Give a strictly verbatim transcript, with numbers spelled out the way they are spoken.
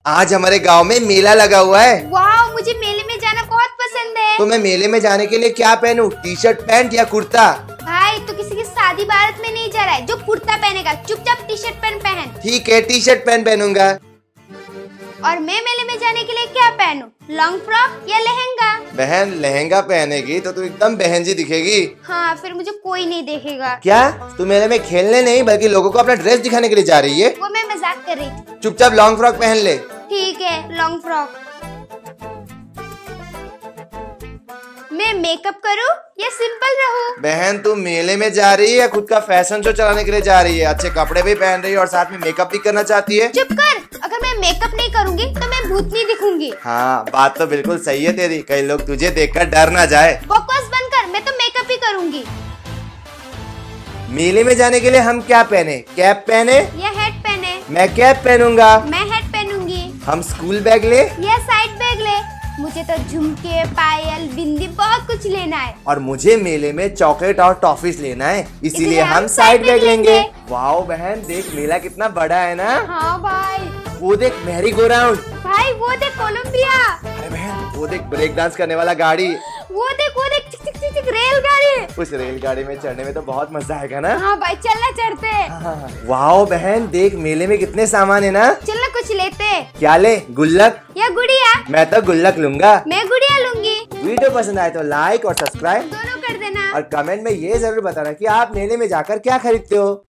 आज हमारे गांव में मेला लगा हुआ है। वाह, मुझे मेले में जाना बहुत पसंद है। तो मैं मेले में जाने के लिए क्या पहनूं? टी शर्ट पैंट या कुर्ता? भाई तो किसी की शादी बारात में नहीं जा रहा है जो कुर्ता पहनेगा, चुपचाप टी शर्ट पैंट पहन। ठीक है, टी शर्ट पैंट पहनूंगा। और मैं मेले में जाने के लिए क्या पहनूं? लॉन्ग फ्रॉक या लहंगा? बहन लहंगा पहनेगी तो तू एकदम बहन जी दिखेगी। हाँ, फिर मुझे कोई नहीं देखेगा। क्या तू मेले में खेलने नहीं बल्कि लोगों को अपना ड्रेस दिखाने के लिए जा रही है? वो मैं मजाक कर रही थी। चुपचाप लॉन्ग फ्रॉक पहन ले। ठीक है, लॉन्ग फ्रॉक। मैं मेकअप करूं या सिंपल रहूं? बहन तू मेले में जा रही है या खुद का फैशन शो चलाने के लिए जा रही है? अच्छे कपड़े भी पहन रही है और साथ में मेकअप भी करना चाहती है। चुप कर, अगर मैं मेकअप नहीं करूंगी तो मैं भूतनी दिखूंगी। हाँ, बात तो बिल्कुल सही है तेरी। कई लोग तुझे देखकर डर ना जाए। बकवास बंद कर, मैं तो मेकअप ही करूंगी। मेले में जाने के लिए हम क्या पहने? कैप पहने या हैट पहने? मैं कैप पहनूंगा। मैं हैट पहनूंगी। हम स्कूल बैग ले या साइड बैग ले? मुझे तो झुमके, पायल, बिंदी बहुत कुछ लेना है। और मुझे मेले में चॉकलेट और टॉफीज लेना है, इसीलिए इसलिए हम हम साइड बैग लेंगे। लेंगे। वाओ बहन, देख मेला कितना बड़ा है ना। हाँ भाई। वो देख मैरी गो राउंड। भाई वो देख कोलंबिया। अरे बहन वो देख ब्रेक डांस करने वाला गाड़ी। वो देख वो देख चिक चिक चिक चिक रेलगाड़ी। उस रेलगाड़ी में चढ़ने में तो बहुत मजा आएगा ना। हाँ भाई, चलना चढ़ते हैं। वाओ बहन, देख मेले में कितने सामान है ना। चलना कुछ लेते हैं। क्या ले? गुल्लक या गुड़िया? मैं तो गुल्लक लूंगा। मैं गुड़िया लूंगी। वीडियो पसंद आए तो लाइक और सब्सक्राइब दोनों कर देना। और कमेंट में ये जरूर बताना कि आप मेले में जाकर क्या खरीदते हो।